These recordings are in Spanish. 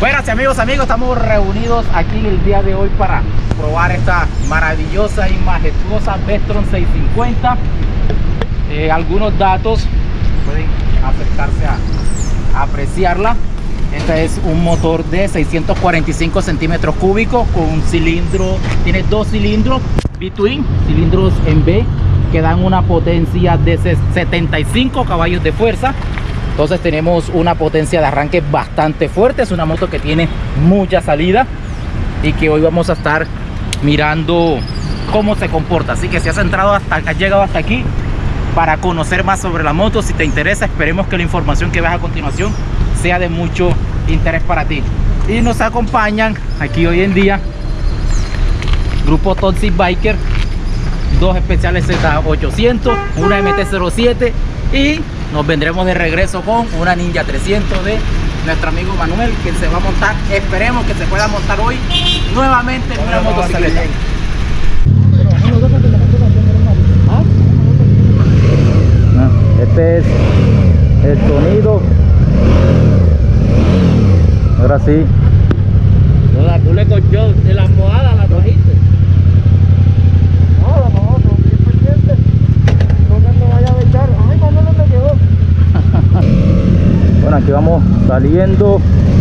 Buenas amigos, estamos reunidos aquí el día de hoy para probar esta maravillosa y majestuosa Bestron 650. Algunos datos, pueden acercarse a apreciarla. Este es un motor de 645 centímetros cúbicos con un cilindro, tiene dos cilindros between, cilindros en B, que dan una potencia de 75 caballos de fuerza. Entonces tenemos una potencia de arranque bastante fuerte. Es una moto que tiene mucha salida y que hoy vamos a estar mirando cómo se comporta. Así que si has entrado has llegado hasta aquí para conocer más sobre la moto, si te interesa, esperemos que la información que veas a continuación sea de mucho interés para ti. Y nos acompañan aquí hoy en día Grupo Toxic Biker, dos especiales Z800, una MT-07 y nos vendremos de regreso con una Ninja 300 de nuestro amigo Manuel, que se va a montar, esperemos que se pueda montar hoy nuevamente en una motocicleta. Este es el sonido. Ahora sí. No, la culé con yo, de la almohada la trajiste. No, bien pendiente. No vaya a echar. Ay, Manuel, ¿dónde quedó? Bueno, aquí vamos saliendo.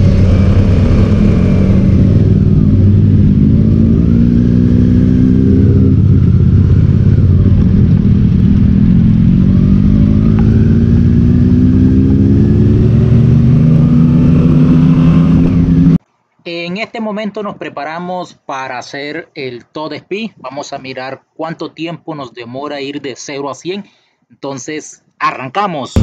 En este momento nos preparamos para hacer el Top Speed. Vamos a mirar cuánto tiempo nos demora ir de 0 a 100. Entonces, arrancamos.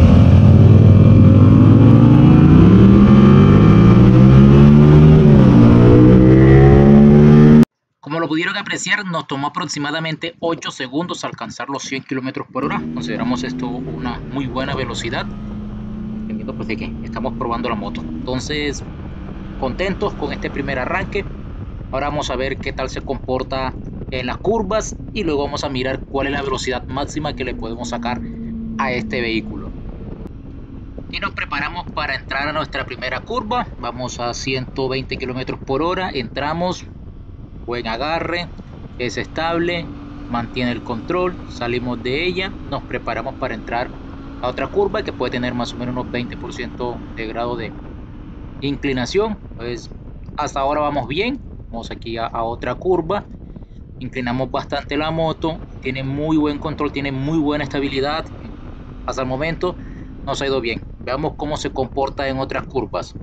Como lo pudieron apreciar, nos tomó aproximadamente 8 segundos alcanzar los 100 km por hora. Consideramos esto una muy buena velocidad, dependiendo pues de que estamos probando la moto. Entonces, contentos con este primer arranque. Ahora vamos a ver qué tal se comporta en las curvas y luego vamos a mirar cuál es la velocidad máxima que le podemos sacar a este vehículo. Y nos preparamos para entrar a nuestra primera curva. Vamos a 120 km por hora. Entramos, buen agarre, es estable, mantiene el control, salimos de ella, nos preparamos para entrar a otra curva que puede tener más o menos unos 20% de grado de inclinación. Pues hasta ahora vamos bien. Vamos aquí a otra curva, inclinamos bastante la moto, tiene muy buen control, tiene muy buena estabilidad. Hasta el momento nos ha ido bien. Veamos cómo se comporta en otras curvas.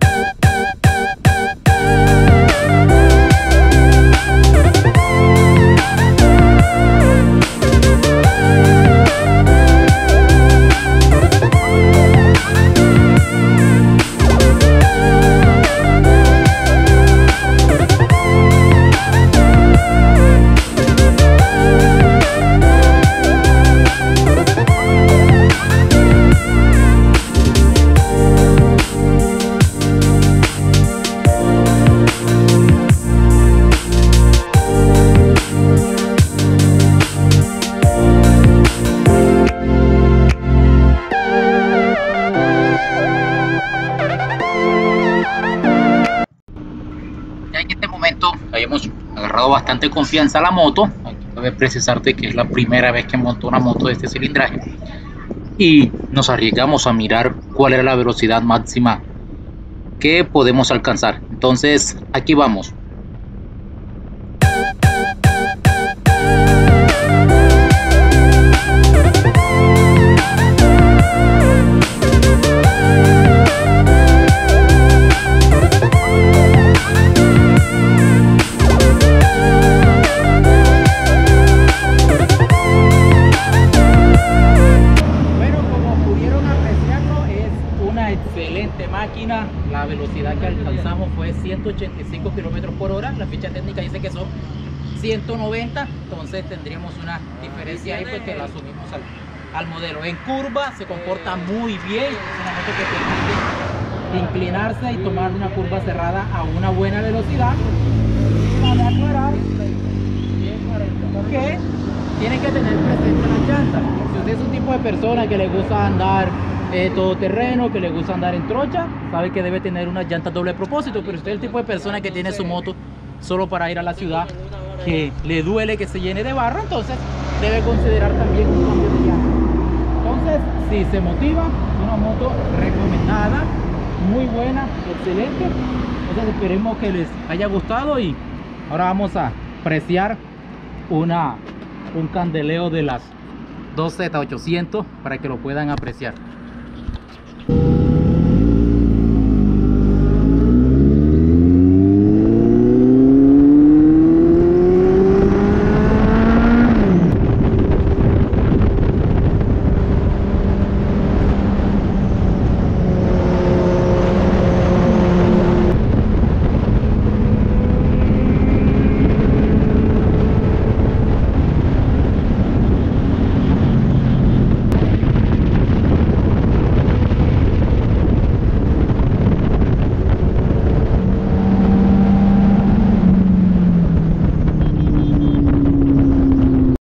En este momento habíamos agarrado bastante confianza a la moto. Aquí cabe precisarte que es la primera vez que monto una moto de este cilindraje y nos arriesgamos a mirar cuál era la velocidad máxima que podemos alcanzar. Entonces aquí vamos. Excelente máquina. La velocidad que alcanzamos fue 185 km por hora. La ficha técnica dice que son 190, entonces tendríamos una diferencia ahí, pues que la subimos al modelo. En curva se comporta muy bien, es una moto que permite inclinarse y tomar una curva cerrada a una buena velocidad. Para aclarar que tienen que tener presente las llantas. Si usted es un tipo de persona que le gusta andar todoterreno, que le gusta andar en trocha, sabe que debe tener unas llantas doble propósito. Pero si usted es el tipo de persona que tiene su moto solo para ir a la ciudad, que le duele que se llene de barro, entonces debe considerar también un cambio de llanta. Entonces, si se motiva, una moto recomendada, muy buena, excelente. Entonces esperemos que les haya gustado y ahora vamos a apreciar un candeleo de las 2Z800 para que lo puedan apreciar.